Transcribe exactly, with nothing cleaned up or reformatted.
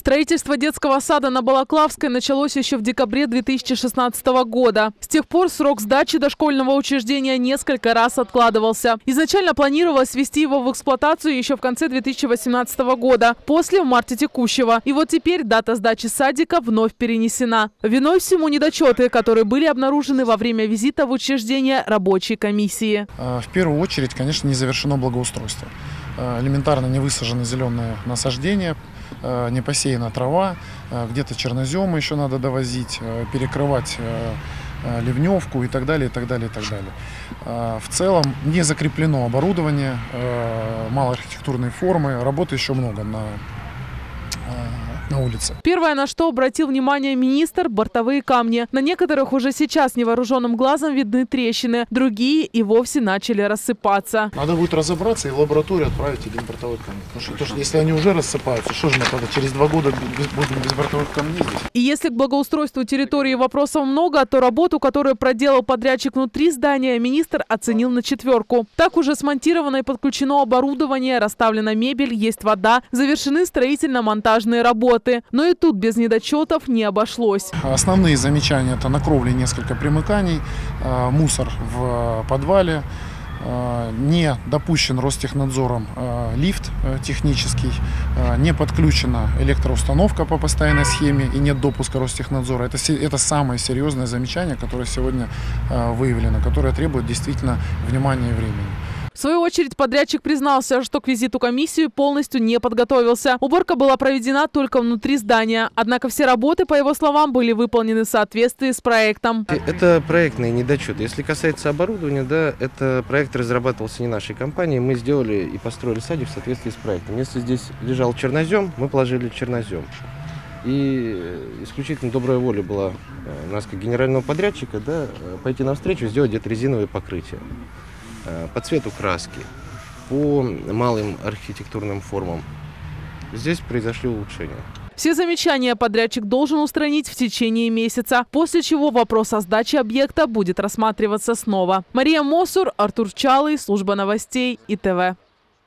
Строительство детского сада на Балаклавской началось еще в декабре две тысячи шестнадцатого года. С тех пор срок сдачи дошкольного учреждения несколько раз откладывался. Изначально планировалось ввести его в эксплуатацию еще в конце две тысячи восемнадцатого года, после в марте текущего. И вот теперь дата сдачи садика вновь перенесена. Виной всему недочеты, которые были обнаружены во время визита в учреждение рабочей комиссии. В первую очередь, конечно, не завершено благоустройство. Элементарно не высажены зеленые насаждения, не посеяна трава, где-то черноземы еще надо довозить, перекрывать ливневку и так далее, и так далее, и так далее. В целом не закреплено оборудование, малоархитектурные формы, работы еще много на на улице. Первое, на что обратил внимание министр – бортовые камни. На некоторых уже сейчас невооруженным глазом видны трещины, другие и вовсе начали рассыпаться. Надо будет разобраться и в лабораторию отправить один бортовой камень. Потому что, потому что если они уже рассыпаются, что же мы тогда через два года будем без бортовых камней здесь? И если к благоустройству территории вопросов много, то работу, которую проделал подрядчик внутри здания, министр оценил на четверку. Так уже смонтировано и подключено оборудование, расставлена мебель, есть вода, завершены строительно-монтажные работы. Но и тут без недочетов не обошлось. Основные замечания – это на кровле несколько примыканий, мусор в подвале, не допущен Ростехнадзором лифт технический, не подключена электроустановка по постоянной схеме и нет допуска Ростехнадзора. Это, это самое серьезное замечание, которое сегодня выявлено, которое требует действительно внимания и времени. В свою очередь подрядчик признался, что к визиту комиссии полностью не подготовился. Уборка была проведена только внутри здания. Однако все работы, по его словам, были выполнены в соответствии с проектом. Это проектный недочет. Если касается оборудования, да, это проект разрабатывался не нашей компанией. Мы сделали и построили садик в соответствии с проектом. Если здесь лежал чернозем, мы положили чернозем. И исключительно добрая воля была у нас как генерального подрядчика, да, пойти навстречу, сделать где-то резиновые покрытия по цвету краски, по малым архитектурным формам. Здесь произошли улучшения. Все замечания подрядчик должен устранить в течение месяца, после чего вопрос о сдаче объекта будет рассматриваться снова. Мария Мосур, Артур Чалый, служба новостей И Т В.